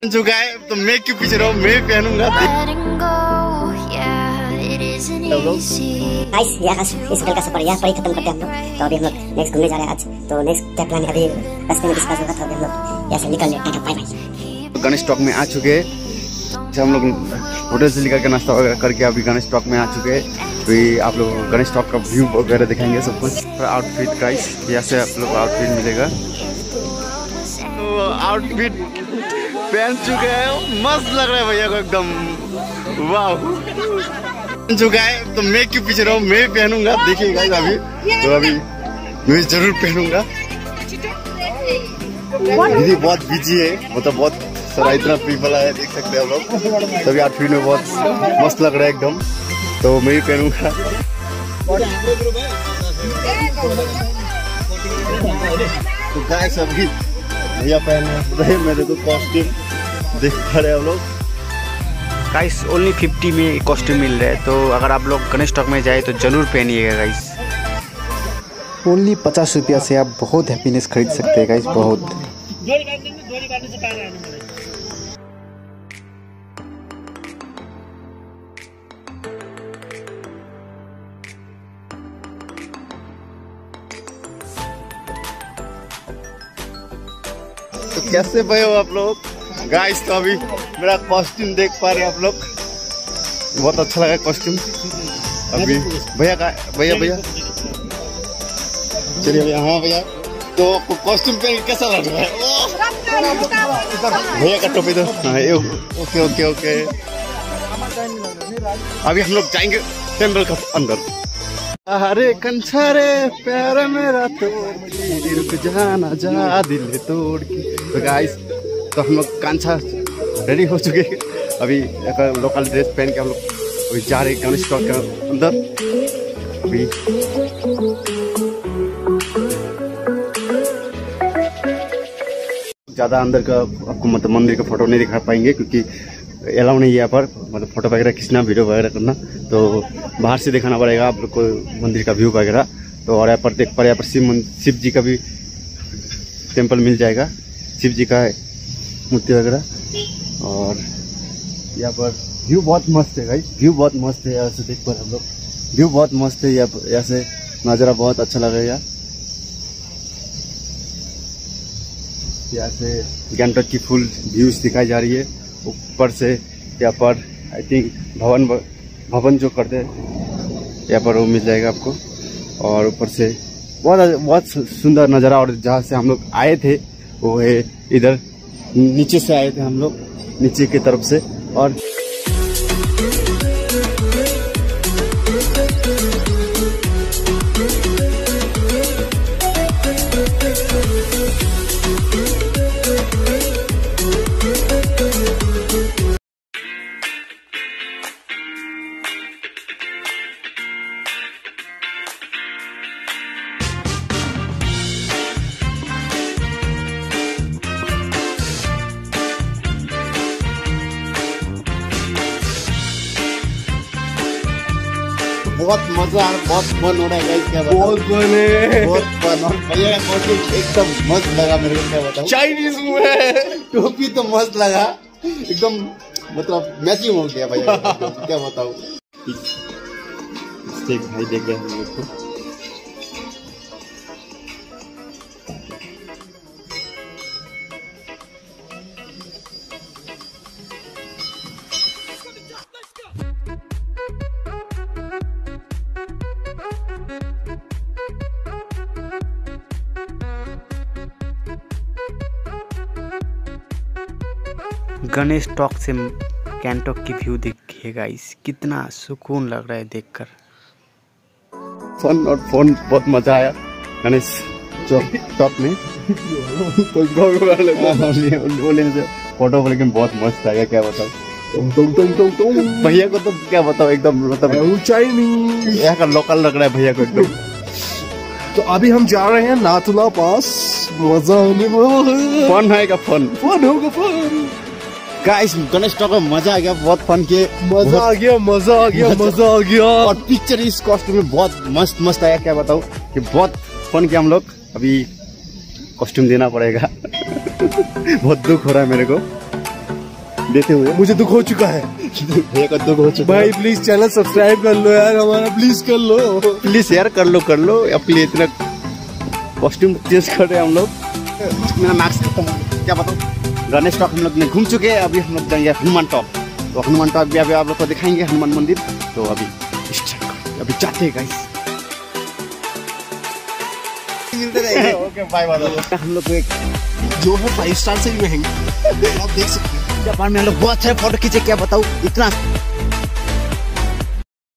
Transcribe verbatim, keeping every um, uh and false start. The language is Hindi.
चुका है तो मैं क्यों पीछे रहूं, मैं पहनूंगा। गाइस ये आकाश इस होटल का सफर यहाँ पर ही खत्म करते हैं हम लोग। तो अभी हम लोग नेक्स्ट घूमने जा रहे हैं आज। तो नेक्स्ट क्या प्लान है, अभी रास्ते में डिस्कस होगा। तो अभी हम लोग यहाँ से निकल लेते हैं। Bye bye. गणेश टॉक में आ चुके हैं। हम लोग होटल से निकल के नाश्ता वगैरह करके अभी गणेश टॉक में आ चुके हैं। तो आप लोग गणेश टॉक का व्यू वगैरह दिखाएंगे सब कुछ। आउटफिट गाइस यहाँ से आप लोग आउटफिट मिलेगा। तो आउटफिट पहन चुके हैं, मस्त लग रहा है भैया को एकदम। वाह चुका है तो मैं क्यों पीछे रहूं, मैं पहनूंगा। देखिए गाइस अभी तो अभी मैं जरूर पहनूंगा। दीदी बहुत बिजी है, मतलब बहुत सारा इतना पीपल है, देख सकते हैं आप लोग। तभी आउटफिट में बहुत मस्त लग रहा है एकदम। तो मैं भी पहनूंगा। तो गाइस अभी भैया पहने रहे मेरे को कॉस्ट्यूम देख पा रहे हैं आप लोग। गाइस ओनली फिफ्टी में कॉस्ट्यूम मिल रहा है। तो अगर आप लोग गणेश टॉक में जाए तो जरूर पहनिएगा गाइस। ओनली पचास रुपया से आप बहुत हैप्पीनेस खरीद सकते हैं गाइस, बहुत। तो कैसे भय हो आप लोग गाइस। तो अभी मेरा कॉस्ट्यूम देख पा रहे हैं आप लोग, बहुत अच्छा लगा कॉस्ट्यूम। अभी भैया का भैया भैया चलिए भैया। हाँ भैया तो कॉस्ट्यूम पहन के कैसा लग रहा है भैया का टोपी तो। हाँ ओके ओके ओके। अभी हम लोग जाएंगे टेम्पल का अंदर। अरे कंछारे प्यार मेरा तोड़ रुक जाना जा दिल तोड़ के। तो गाइस तो हम लोग कांछा रेडी हो चुके हैं। अभी एक लोकल ड्रेस पहन के हम लोग अभी जा रहे गणेश टॉक के अंदर। अभी ज़्यादा अंदर का आपको मतलब मंदिर का फोटो नहीं दिखा पाएंगे क्योंकि अलाउ नहीं है यहाँ पर, मतलब फोटो वगैरह खींचना, वीडियो वगैरह करना। तो बाहर से दिखाना पड़ेगा आप लोग को मंदिर का व्यू वगैरह। तो और यहाँ पर देख पर यहाँ पर शिव शिव जी का भी टेम्पल मिल जाएगा, शिव जी का मूर्ति वगैरह। और यहाँ पर व्यू बहुत मस्त है गाइस, व्यू बहुत मस्त है। यहाँ से देख पर हम लोग व्यू बहुत मस्त है। यहाँ से नज़ारा बहुत अच्छा लगेगा। यहाँ से गैंगटॉक की फुल व्यूज दिखाई जा रही है ऊपर से। यहाँ पर आई थिंक भवन भवन जो करते हैं यहाँ पर वो मिल जाएगा आपको। और ऊपर से बहुत बहुत सुंदर नज़ारा। और जहाँ से हम लोग आए थे वो है इधर, नीचे से आए थे हम लोग, नीचे की तरफ से। और बहुत मजा, बहुत फन हो रहा है गाइस। क्या बहुत फन है, बहुत फन। और भैया का कॉस्ट्यूम एकदम मस्त लगा मेरे को, क्या बताऊं। चाइनीज में टोपी तो मस्त लगा एकदम, मतलब मैचिंग हो गया भैया। क्या बताऊं, भाई देख गया हम लोग को। गणेश टॉक से गैंगटॉक की व्यू देखिए गाइस, कितना सुकून लग रहा है देखकर। फन और फोन बहुत मजा आया गणेश टॉक में। बोले फोटो लेकिन बहुत मस्त आया, क्या बताओ भैया को। तो क्या बताओ एकदम, मतलब ऊंचाई नहीं, यहाँ का लोकल लग रहा है भैया को एकदम। तो अभी हम जा रहे हैं नाथुला पास, मजा होने वाला है। फन आएगा, फन फन होगा फन गाइस। गणेश टॉक में मजा आ गया, बहुत फन किए, मजा आ गया मजा आ गया मजा आ गया। और पिक्चर इस कॉस्ट्यूम में बहुत मस्त मस्त आया, क्या बताऊं कि बहुत फन किया हम लोग। अभी कॉस्ट्यूम देना पड़ेगा बहुत दुख हो रहा है मेरे को। देते हुए मुझे दुख हो चुका है भैया का दुख हो चुका भाई। प्लीज चैनल सब्सक्राइब कर लो यार हमारा, प्लीज कर लो। प्लीज यार कर लो कर लो। अपने लिए इतना कॉस्ट्यूम चेंज कर रहे हैं हम लोग। मेरा मार्क्स खत्म हो गया, क्या बताऊँ। गणेश टॉक हम लोग ने घूम चुके हैं, अभी हम लोग जाएंगे हनुमान टॉक। तो हनुमान टॉक भी अभी आप लोग को दिखाएंगे, हनुमान मंदिर। तो अभी अभी जाते हैं गाइस। Okay bye bye. हम लोग एक जो है फाइव स्टार से भी महंगी, आप देख सकते हैं। जापान में हम लोग बहुत सारे फोटो खींचे, क्या बताऊँ। इतना